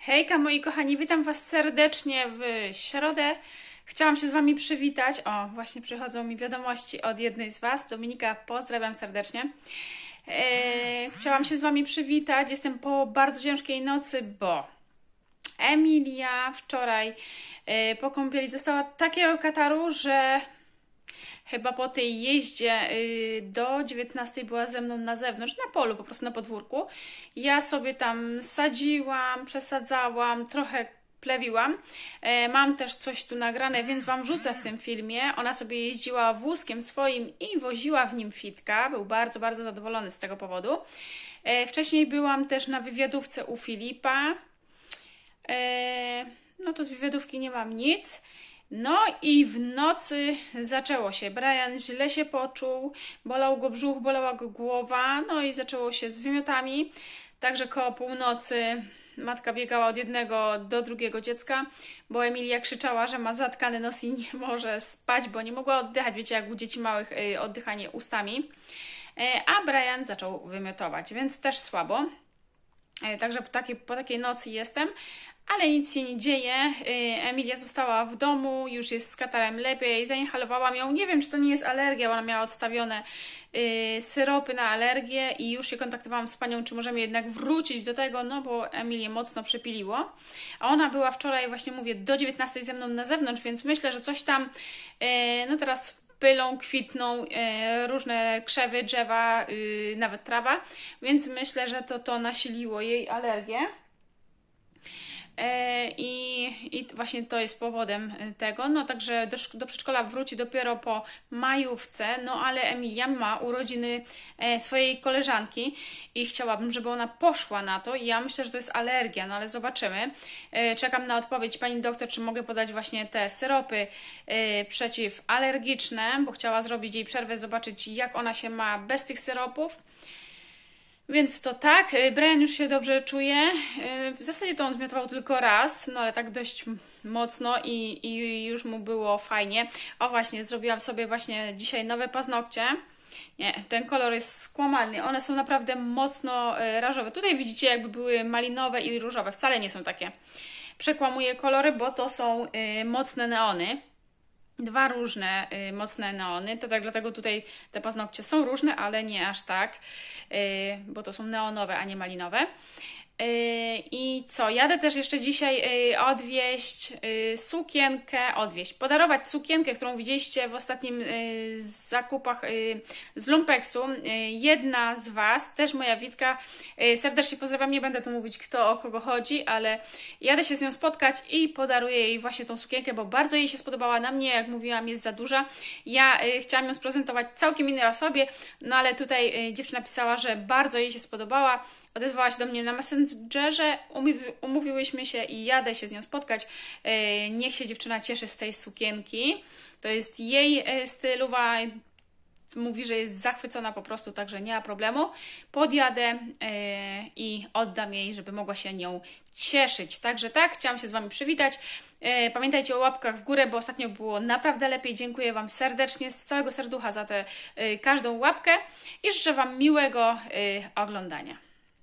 Hejka moi kochani, witam Was serdecznie w środę. Chciałam się z Wami przywitać. O, właśnie przychodzą mi wiadomości od jednej z Was. Dominika, pozdrawiam serdecznie. Chciałam się z Wami przywitać. Jestem po bardzo ciężkiej nocy, bo Emilia wczoraj po kąpieli dostała takiego kataru, że chyba po tej jeździe do 19 była ze mną na zewnątrz, na polu, po prostu na podwórku. Ja sobie tam sadziłam, przesadzałam, trochę plewiłam. Mam też coś tu nagrane, więc Wam wrzucę w tym filmie. Ona sobie jeździła wózkiem swoim i woziła w nim Fitka. Był bardzo, bardzo zadowolony z tego powodu. Wcześniej byłam też na wywiadówce u Filipa. No to z wywiadówki nie mam nic. No i w nocy zaczęło się. Brian źle się poczuł, bolał go brzuch, bolała go głowa, no i zaczęło się z wymiotami. Także koło północy matka biegała od jednego do drugiego dziecka, bo Emilia krzyczała, że ma zatkany nos i nie może spać, bo nie mogła oddychać. Wiecie, jak u dzieci małych oddychanie ustami. A Brian zaczął wymiotować, więc też słabo. Także po takiej nocy jestem. Ale nic się nie dzieje. Emilia została w domu, już jest z katarem lepiej, zainhalowałam ją. Nie wiem, czy to nie jest alergia, bo ona miała odstawione syropy na alergię i już się kontaktowałam z panią, czy możemy jednak wrócić do tego, no bo Emilię mocno przepiliło. A ona była wczoraj, właśnie mówię, do 19 ze mną na zewnątrz, więc myślę, że coś tam, no teraz pylą, kwitną różne krzewy, drzewa, nawet trawa, więc myślę, że to nasiliło jej alergię. I właśnie to jest powodem tego. No także do przedszkola wróci dopiero po majówce, no ale Emilia ma urodziny swojej koleżanki i chciałabym, żeby ona poszła na to i ja myślę, że to jest alergia, no ale zobaczymy. Czekam na odpowiedź pani doktor, czy mogę podać właśnie te syropy przeciwalergiczne, bo chciała zrobić jej przerwę, zobaczyć jak ona się ma bez tych syropów. Więc to tak, Brian już się dobrze czuje. W zasadzie to on zmiotował tylko raz, no ale tak dość mocno i już mu było fajnie. O właśnie, zrobiłam sobie właśnie dzisiaj nowe paznokcie. Nie, ten kolor jest skłamany. One są naprawdę mocno rażowe. Tutaj widzicie, jakby były malinowe i różowe. Wcale nie są takie. Przekłamuję kolory, bo to są mocne neony. Dwa różne mocne neony, to tak dlatego tutaj te paznokcie są różne, ale nie aż tak, bo to są neonowe, a nie malinowe. I co? Jadę też jeszcze dzisiaj podarować sukienkę, którą widzieliście w ostatnim zakupach z Lumpeksu. Jedna z Was, też moja Wicka, serdecznie pozdrawiam, nie będę tu mówić kto o kogo chodzi, ale jadę się z nią spotkać i podaruję jej właśnie tą sukienkę, bo bardzo jej się spodobała. Na mnie, jak mówiłam, jest za duża. Ja chciałam ją sprezentować całkiem innej osobie, no ale tutaj dziewczyna pisała, że bardzo jej się spodobała. Odezwała się do mnie na Messengerze, umówiłyśmy się i jadę się z nią spotkać. Niech się dziewczyna cieszy z tej sukienki. To jest jej stylowa. Mówi, że jest zachwycona po prostu, także nie ma problemu. Podjadę i oddam jej, żeby mogła się nią cieszyć. Także tak, chciałam się z Wami przywitać. Pamiętajcie o łapkach w górę, bo ostatnio było naprawdę lepiej. Dziękuję Wam serdecznie, z całego serducha za tę każdą łapkę i życzę Wam miłego oglądania.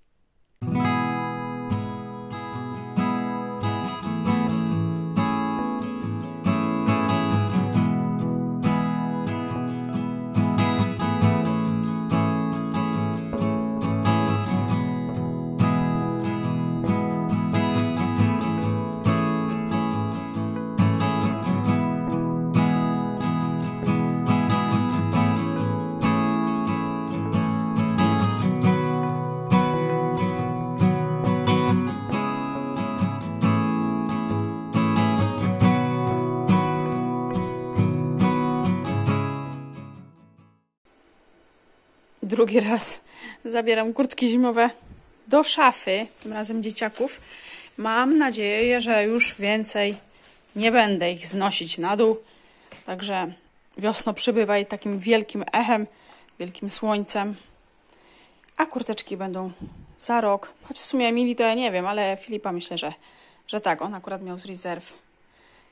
Drugi raz zabieram kurtki zimowe do szafy, tym razem dzieciaków. Mam nadzieję, że już więcej nie będę ich znosić na dół. Także wiosno przybywa i takim wielkim echem, wielkim słońcem. A kurteczki będą za rok. Choć w sumie Emilii to ja nie wiem, ale Filipa myślę, że tak. On akurat miał z rezerw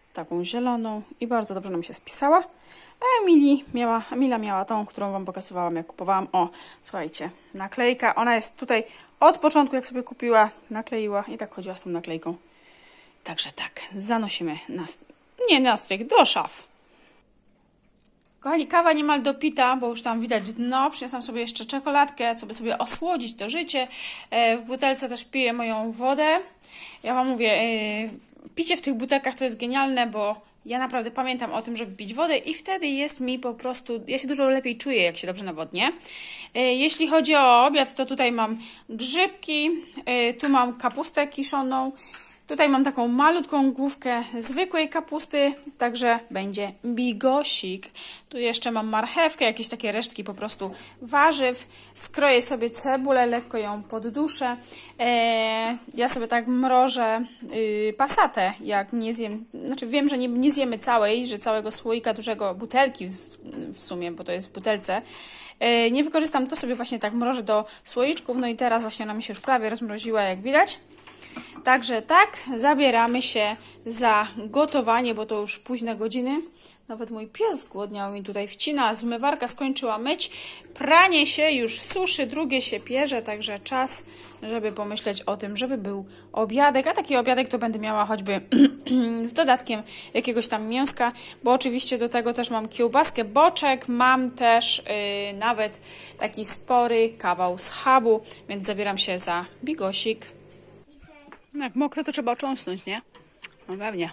taką zieloną i bardzo dobrze nam się spisała. A Emila miała tą, którą Wam pokazywałam, jak kupowałam. O, słuchajcie, naklejka. Ona jest tutaj od początku, jak sobie kupiła, nakleiła i tak chodziła z tą naklejką. Także tak, zanosimy na stryk, do szaf. Kochani, kawa niemal dopita, bo już tam widać dno. Przyniosłam sobie jeszcze czekoladkę, sobie osłodzić to życie. W butelce też piję moją wodę. Ja Wam mówię, picie w tych butelkach to jest genialne, bo ja naprawdę pamiętam o tym, żeby pić wodę i wtedy jest mi po prostu, ja się dużo lepiej czuję, jak się dobrze nawodnię. Jeśli chodzi o obiad, to tutaj mam grzybki, tu mam kapustę kiszoną, tutaj mam taką malutką główkę zwykłej kapusty, także będzie bigosik. Tu jeszcze mam marchewkę, jakieś takie resztki po prostu warzyw. Skroję sobie cebulę, lekko ją podduszę. Ja sobie tak mrożę pasatę, jak nie zjem, znaczy wiem, że nie zjemy całej, że całego słoika dużego, butelki w sumie, bo to jest w butelce. Nie wykorzystam, to sobie właśnie tak mrożę do słoiczków, no i teraz właśnie ona mi się już prawie rozmroziła, jak widać. Także tak, zabieramy się za gotowanie, bo to już późne godziny. Nawet mój pies zgłodniał mi tutaj wcina, zmywarka skończyła myć, pranie się już suszy, drugie się pierze, także czas, żeby pomyśleć o tym, żeby był obiadek, a taki obiadek to będę miała choćby z dodatkiem jakiegoś tam mięska, bo oczywiście do tego też mam kiełbaskę, boczek, mam też nawet taki spory kawał schabu, więc zabieram się za bigosik. Jak mokre, to trzeba ocząsnąć, nie? No pewnie.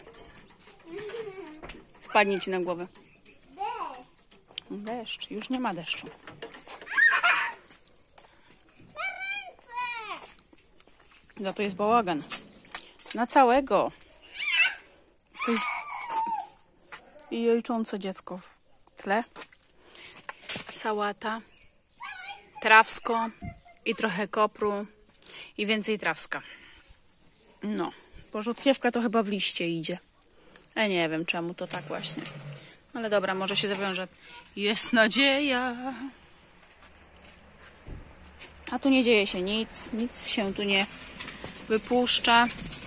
Spadnie ci na głowę. Deszcz. Już nie ma deszczu. Za to jest bałagan. Na całego. Coś... I jojczące dziecko w tle. Sałata. Trawsko. I trochę kopru. I więcej trawska. No. Porzutkiewka to chyba w liście idzie. Ja nie wiem czemu to tak właśnie. Ale dobra, może się zawiąże. Jest nadzieja. A tu nie dzieje się nic. Nic się tu nie wypuszcza.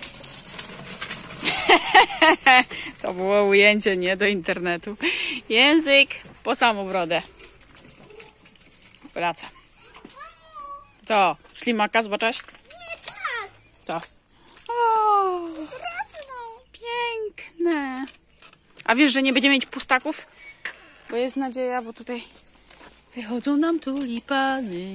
To było ujęcie nie do internetu. Język po samą brodę. Wraca. Co? Ślimaka zobaczyłaś? Nie, tak. To. O, piękne. A wiesz, że nie będziemy mieć pustaków? Bo jest nadzieja, bo tutaj wychodzą nam tulipany.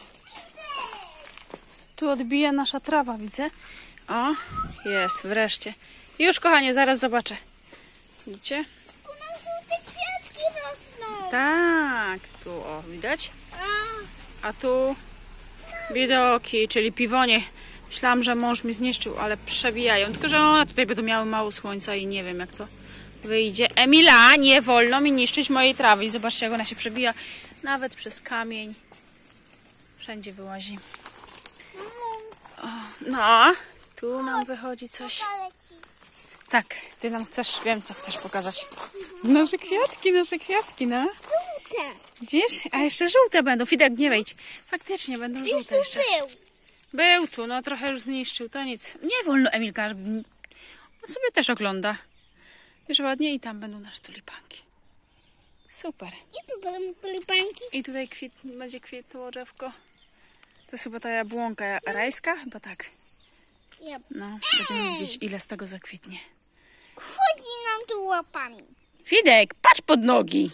Tu odbija nasza trawa, widzę. O, jest, wreszcie. Już, kochanie, zaraz zobaczę. Widzicie? U nas żółte kwiatki rosną. Tak, tu, o, widać? A tu widoki, czyli piwonie. Myślałam, że mąż mi zniszczył, ale przebijają. Tylko, że one tutaj będą miały mało słońca i nie wiem, jak to wyjdzie. Emila, nie wolno mi niszczyć mojej trawy. I zobaczcie, jak ona się przebija. Nawet przez kamień. Wszędzie wyłazi. O, no, tu nam wychodzi coś. Tak, ty nam chcesz, wiem, co chcesz pokazać. Nasze kwiatki, no. Widzisz? A jeszcze żółte będą. Fidek, nie wejdź. Faktycznie będą żółte jeszcze. Był tu, no trochę już zniszczył, to nic. Nie wolno, Emilka, żeby... On sobie też ogląda. Wiesz, ładnie i tam będą nasze tulipanki. Super. I tu będą tulipanki. I tutaj będzie kwitło drzewko. To jest chyba ta jabłonka rajska? Chyba tak. No, będziemy widzieć, ile z tego zakwitnie. Chodzi nam tu łapami. Fidek, patrz pod nogi.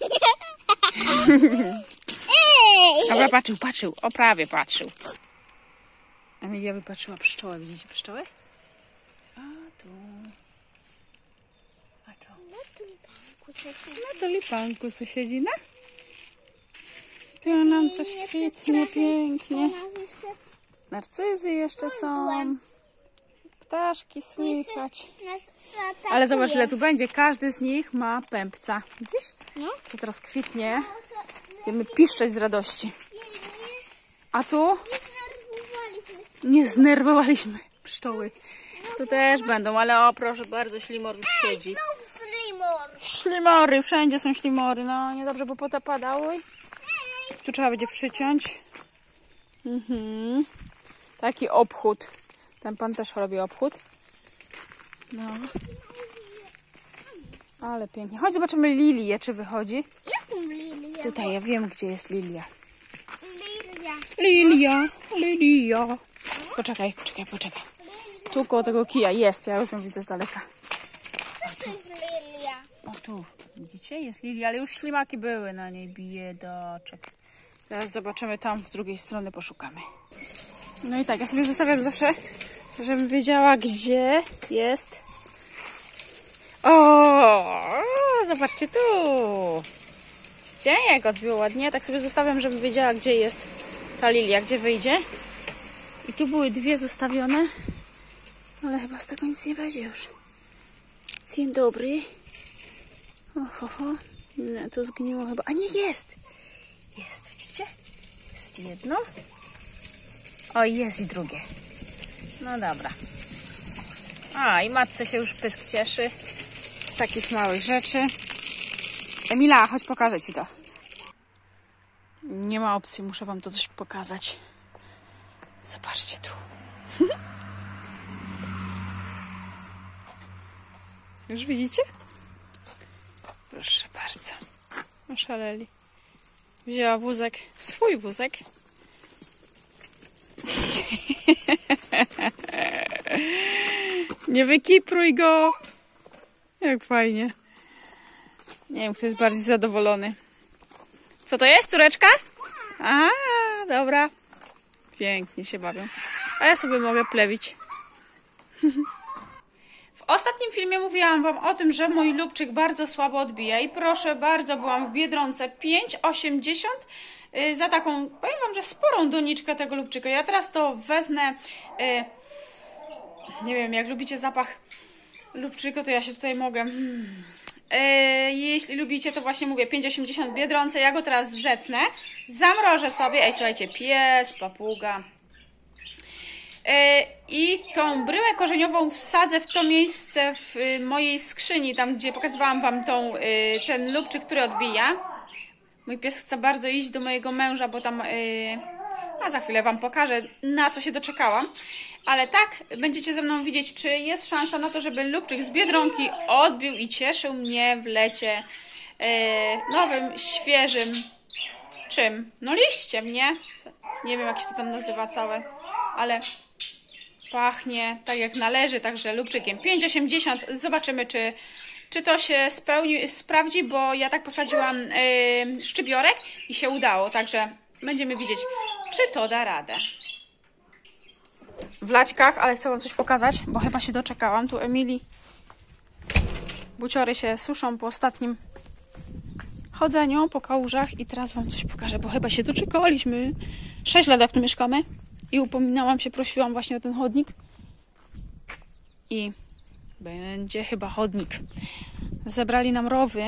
Dobra, patrzył. O, prawie patrzył. Emilia wypatrzyła pszczołę. Widzicie pszczołę? A tu. Na tulipanku co siedzi, no? Tu nam coś kwitnie pięknie. Narcyzy jeszcze są. Ptaszki słychać. Ale zobacz, ile tu będzie. Każdy z nich ma pępca. Widzisz? No. Czy to rozkwitnie? Będziemy piszczeć z radości. A tu? Nie znerwowaliśmy pszczoły. Tu też będą, ale o proszę bardzo, ślimor już siedzi. Ślimory, wszędzie są ślimory. No niedobrze, bo potem padało. Tu trzeba będzie przyciąć. Taki obchód. Ten pan też robi obchód. No. Ale pięknie. Chodź zobaczymy Lilię, czy wychodzi. Jaką lilię? Tutaj ja wiem, gdzie jest Lilia. Lilia. Lilia. Poczekaj. Tu koło tego kija jest, ja już ją widzę z daleka. To jest lilia. O tu, widzicie? Jest Lilia, ale już ślimaki były na niej, biedaczek. Teraz zobaczymy tam, z drugiej strony poszukamy. No i tak, ja sobie zostawiam zawsze, żebym wiedziała, gdzie jest. O, zobaczcie tu. Cieniek odbiło ładnie. Tak sobie zostawiam, żebym wiedziała, gdzie jest ta Lilia, gdzie wyjdzie. I tu były dwie zostawione, ale chyba z tego nic nie będzie już. Dzień dobry. Oho, nie, to zgniło chyba. A nie, jest! Jest, widzicie? Jest jedno. O, jest i drugie. No dobra. A, i matce się już pysk cieszy z takich małych rzeczy. Emila, chodź pokażę ci to. Nie ma opcji, muszę wam to coś pokazać. Zobaczcie tu. Już widzicie? Proszę bardzo. Oszaleli. Wzięła wózek, swój wózek. Nie wykipruj go. Jak fajnie. Nie wiem, kto jest bardziej zadowolony. Co to jest, córeczka? Aha, dobra. Pięknie się bawią. A ja sobie mogę plewić. W ostatnim filmie mówiłam wam o tym, że mój lubczyk bardzo słabo odbija. I proszę bardzo, byłam w Biedronce 5,80 za taką, powiem wam, że sporą doniczkę tego lubczyka. Ja teraz to wezmę, nie wiem, jak lubicie zapach lubczyka, to ja się tutaj mogę... jeśli lubicie, to właśnie mówię 5,80 w Biedronce. Ja go teraz zetnę, zamrożę sobie. Ej, słuchajcie, pies, papuga. I tą bryłę korzeniową wsadzę w to miejsce w mojej skrzyni, tam gdzie pokazywałam wam ten lubczyk, który odbija. Mój pies chce bardzo iść do mojego męża, bo tam... a za chwilę wam pokażę, na co się doczekałam. Ale tak, będziecie ze mną widzieć, czy jest szansa na to, żeby lubczyk z Biedronki odbił i cieszył mnie w lecie nowym, świeżym czym? No liściem, nie? Nie wiem, jak się to tam nazywa całe, ale pachnie tak jak należy, także lubczykiem 5,80. Zobaczymy, czy to się sprawdzi, bo ja tak posadziłam szczypiorek i się udało, także będziemy widzieć, czy to da radę. W laćkach, ale chcę wam coś pokazać, bo chyba się doczekałam. Tu Emilii buciory się suszą po ostatnim chodzeniu po kałużach i teraz wam coś pokażę, bo chyba się doczekaliśmy. 6 lat jak tu mieszkamy i upominałam się, prosiłam właśnie o ten chodnik i będzie chyba chodnik. Zebrali nam rowy,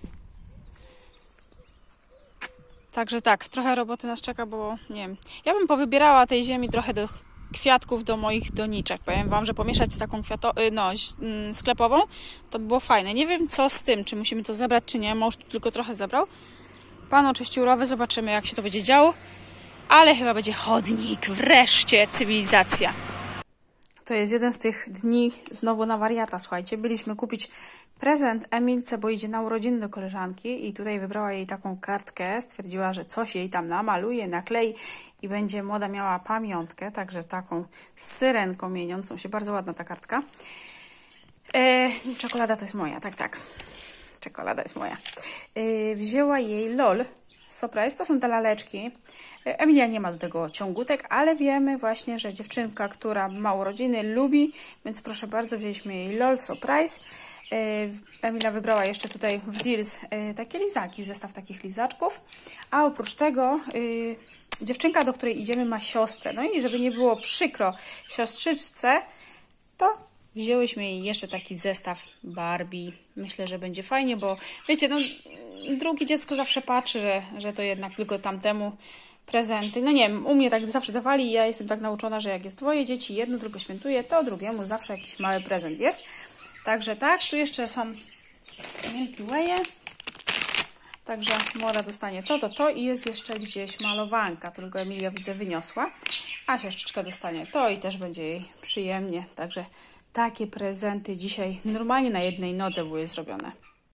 także tak, trochę roboty nas czeka, bo nie wiem, ja bym powybierała tej ziemi trochę do kwiatków, do moich doniczek. Powiem wam, że pomieszać z taką sklepową, to by było fajne. Nie wiem, co z tym, czy musimy to zebrać, czy nie. Mąż tu tylko trochę zebrał. Pan oczyścił rowy, zobaczymy, jak się to będzie działo. Ale chyba będzie chodnik. Wreszcie cywilizacja. To jest jeden z tych dni znowu na wariata, słuchajcie. Byliśmy kupić prezent Emilce, bo idzie na urodziny do koleżanki i tutaj wybrała jej taką kartkę. Stwierdziła, że coś jej tam namaluje, naklei i będzie młoda miała pamiątkę, także taką z syrenką mieniącą się. Bardzo ładna ta kartka. Czekolada to jest moja, tak. Czekolada jest moja. Wzięła jej LOL Surprise, to są te laleczki. Emilia nie ma do tego ciągutek, ale wiemy właśnie, że dziewczynka, która ma urodziny, lubi, więc proszę bardzo, wzięliśmy jej LOL Surprise. Emilia wybrała jeszcze tutaj w Deals takie lizaki, zestaw takich lizaczków, a oprócz tego dziewczynka, do której idziemy, ma siostrę. No i żeby nie było przykro siostrzyczce, to wzięłyśmy jej jeszcze taki zestaw Barbie. Myślę, że będzie fajnie, bo wiecie, no drugie dziecko zawsze patrzy, że to jednak tylko tamtemu prezenty. No nie wiem, u mnie tak zawsze dawali i ja jestem tak nauczona, że jak jest dwoje dzieci, jedno tylko świętuje, to drugiemu zawsze jakiś mały prezent jest. Także tak, tu jeszcze są Milky Way'e. Także młoda dostanie to i jest jeszcze gdzieś malowanka, tylko Emilia widzę wyniosła, a siostrzyczka dostanie to i też będzie jej przyjemnie. Także takie prezenty dzisiaj normalnie na jednej nodze były zrobione.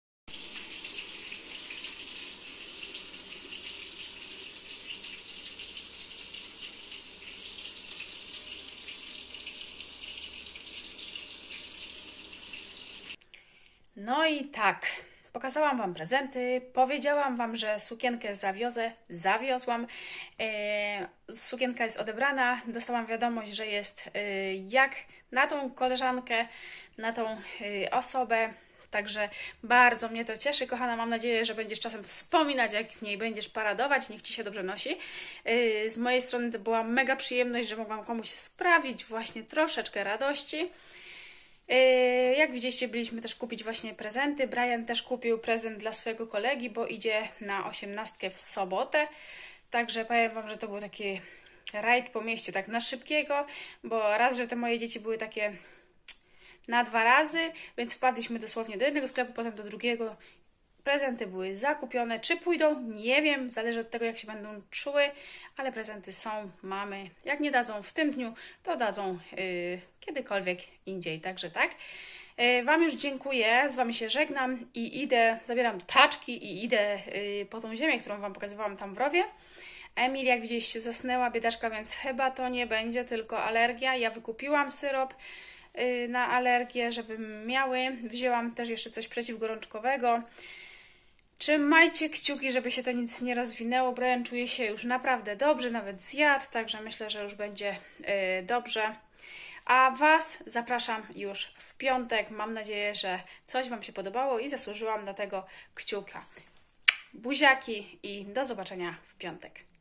No i tak, pokazałam Wam prezenty, powiedziałam Wam, że sukienkę zawiozłam. Sukienka jest odebrana, dostałam wiadomość, że jest jak na tą koleżankę, na tą osobę. Także bardzo mnie to cieszy, kochana. Mam nadzieję, że będziesz czasem wspominać, jak w niej będziesz paradować. Niech Ci się dobrze nosi. Z mojej strony to była mega przyjemność, że mogłam komuś sprawić właśnie troszeczkę radości. Jak widzieliście, byliśmy też kupić właśnie prezenty. Brian też kupił prezent dla swojego kolegi, bo idzie na 18 w sobotę. Także powiem Wam, że to był taki rajd po mieście, tak na szybkiego, bo raz, że te moje dzieci były takie na 2 razy, więc wpadliśmy dosłownie do jednego sklepu, potem do drugiego. Prezenty były zakupione. Czy pójdą? Nie wiem. Zależy od tego, jak się będą czuły, ale prezenty są, mamy. Jak nie dadzą w tym dniu, to dadzą kiedykolwiek indziej. Także tak. Wam już dziękuję. Z Wami się żegnam i idę, zabieram taczki i idę po tą ziemię, którą Wam pokazywałam tam w rowie. Emil, jak widzieliście, zasnęła biedaczka, więc chyba to nie będzie tylko alergia. Ja wykupiłam syrop na alergię, żeby miały. Wzięłam też jeszcze coś przeciwgorączkowego. Trzymajcie kciuki, żeby się to nic nie rozwinęło. Brian czuje się już naprawdę dobrze, nawet zjadł, także myślę, że już będzie dobrze. A Was zapraszam już w piątek. Mam nadzieję, że coś Wam się podobało i zasłużyłam na tego kciuka. Buziaki i do zobaczenia w piątek.